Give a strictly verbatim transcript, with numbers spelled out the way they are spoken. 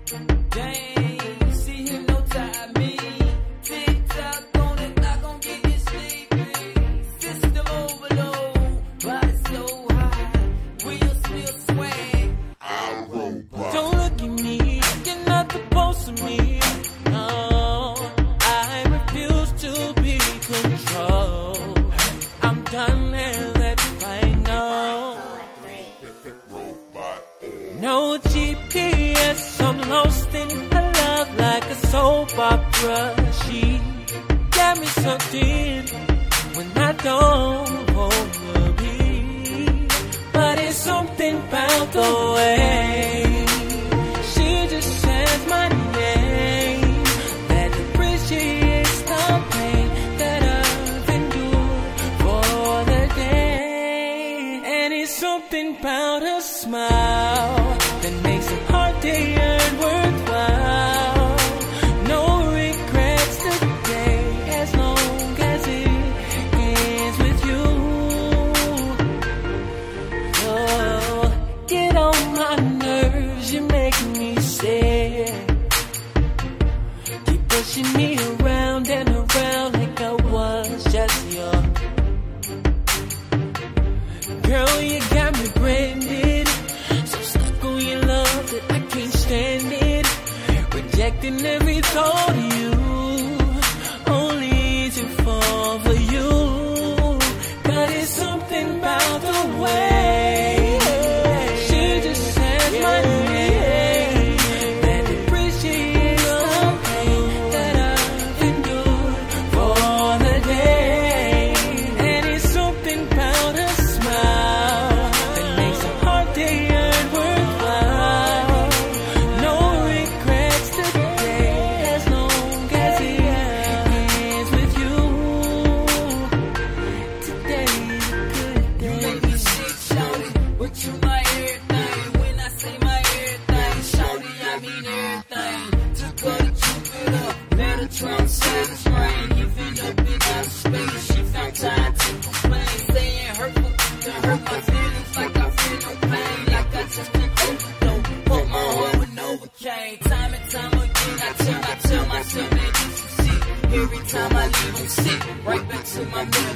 Dang, see hypnotize me. Tick tock on it, not gon' get you sleepy. System overload, body so high. Wheels still sway. I robot. Don't look at me, you're not supposed to me. No, I refuse to be controlled. I'm done and let me know. No G P S, I'm lost in her love like a soap opera. She got me sucked in when I don't wanna be. But it's something about the way she just says my name that appreciates the pain that I've endured for the day. And it's something about her smile that makes a hard day and worthwhile. No regrets today as long as it ends with you. Oh, get on my nerves, you're making me sad. Keep pushing me around and around like I was just young. Girl, you got me branded, so stuck on your love that I can't stand it. Rejecting every thought of you, only to fall for you. But it's something about the way she just says my name that appreciates the pain that I've endured for the day. And it's something about her smile that makes a hard day and worthwhile. No regrets today as long as it ends with you. Today's a good day. You make me sick, shawty, but you my everything. When I say my everything, shawty, I mean everything. Took her to Jupiter, met her Trump savage brain. Even your big ass space, she found time to complain. Saying hurtful to hurt my feelings like I feel no pain. Like I just been overdosed, put my heart with Novocaine. Time and time again, I tell, I tell myself that you should see. Every time I leave, I'm sick, right back to my middle